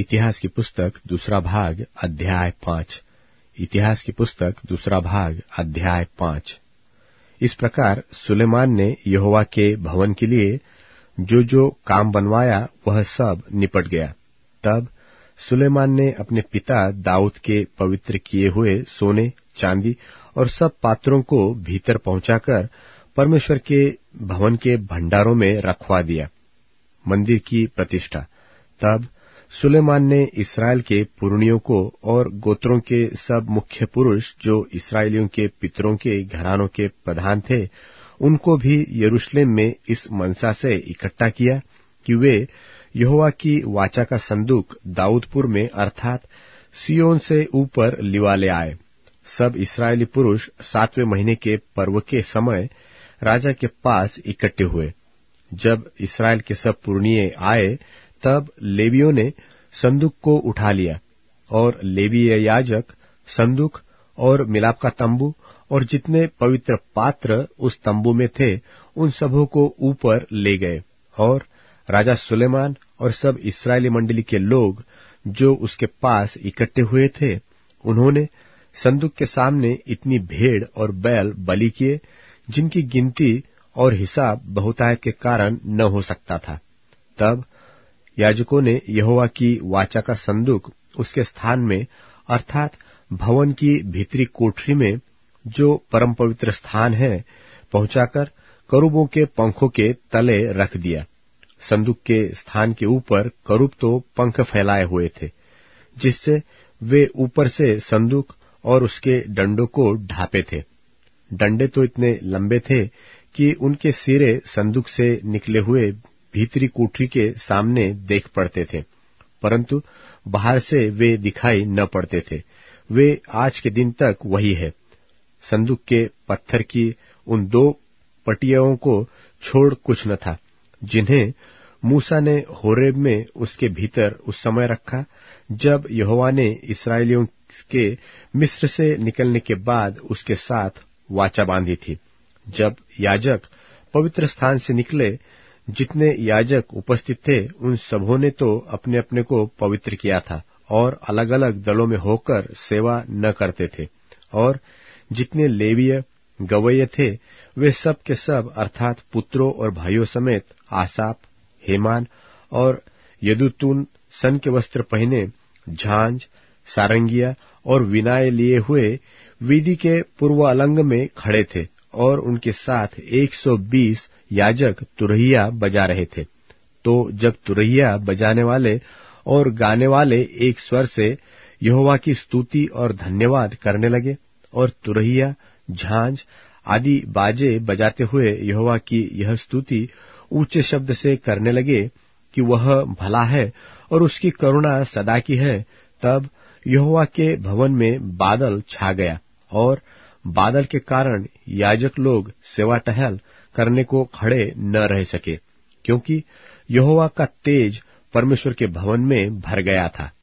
इतिहास की पुस्तक दूसरा भाग अध्याय 5। इतिहास की पुस्तक दूसरा भाग अध्याय 5। इस प्रकार सुलेमान ने यहोवा के भवन के लिए जो जो काम बनवाया वह सब निपट गया। तब सुलेमान ने अपने पिता दाऊद के पवित्र किए हुए सोने, चांदी और सब पात्रों को भीतर पहुंचाकर परमेश्वर के भवन के भंडारों में रखवा दिया। मंदिर की प्रतिष्ठा। तब सुलेमान ने इस्राएल के पुरनियों को और गोत्रों के सब मुख्य पुरुष जो इस्राएलियों के पितरों के घरानों के प्रधान थे, उनको भी यरूशलेम में इस मनसा से इकट्ठा किया कि वे यहोवा की वाचा का संदूक दाऊदपुर में अर्थात सिय्योन से ऊपर लिवा ले आए। सब इस्राएली पुरुष 7वें महीने के पर्व के समय राजा के पास इकट्ठे हुए। जब इस्राएल के सब पुरनिये आए, तब लेवियों ने संदूक को उठा लिया, और लेवीय याजक संदूक और मिलाप का तंबू और जितने पवित्र पात्र उस तंबू में थे, उन सबों को ऊपर ले गए। और राजा सुलेमान और सब इस्राएली मंडली के लोग जो उसके पास इकट्ठे हुए थे, उन्होंने संदूक के सामने इतनी भेड़ और बैल बलि किए, जिनकी गिनती और हिसाब बहुतायत के कारण न हो सकता था। तब याजकों ने यहोवा की वाचा का संदूक उसके स्थान में अर्थात भवन की भीतरी कोठरी में, जो परम पवित्र स्थान है, पहुंचाकर करूबों के पंखों के तले रख दिया। संदूक के स्थान के ऊपर करूब तो पंख फैलाए हुए थे, जिससे वे ऊपर से संदूक और उसके डंडों को ढांपे थे। डंडे तो इतने लंबे थे कि उनके सिरे संदूक से निकले हुए भीतरी कोठरी के सामने देख पड़ते थे, परंतु बाहर से वे दिखाई न पड़ते थे। वे आज के दिन तक वही है। संदूक के पत्थर की उन 2 पटियाओं को छोड़ कुछ न था, जिन्हें मूसा ने होरेब में उसके भीतर उस समय रखा, जब यहोवा ने इस्राएलियों के मिस्र से निकलने के बाद उसके साथ वाचा बांधी थी। जब याजक पवित्र स्थान से निकले, जितने याजक उपस्थित थे, उन सबों ने तो अपने अपने को पवित्र किया था और अलग अलग दलों में होकर सेवा न करते थे। और जितने लेवीय गवैये थे, वे सब के सब अर्थात पुत्रों और भाइयों समेत आसाप, हेमान और यदूतून सन के वस्त्र पहने, झांझ, सारंगिया और विनाए लिए हुए वेदी के पूर्व अलंग में खड़े थे, और उनके साथ 120 याजक तुरहिया बजा रहे थे। तो जब तुरहिया बजाने वाले और गाने वाले एक स्वर से यहोवा की स्तुति और धन्यवाद करने लगे, और तुरहिया, झांझ आदि बाजे बजाते हुए यहोवा की यह स्तुति ऊंचे शब्द से करने लगे कि वह भला है और उसकी करुणा सदा की है, तब यहोवा के भवन में बादल छा गया, और बादल के कारण याजक लोग सेवा टहल करने को खड़े न रह सके, क्योंकि यहोवा का तेज परमेश्वर के भवन में भर गया था।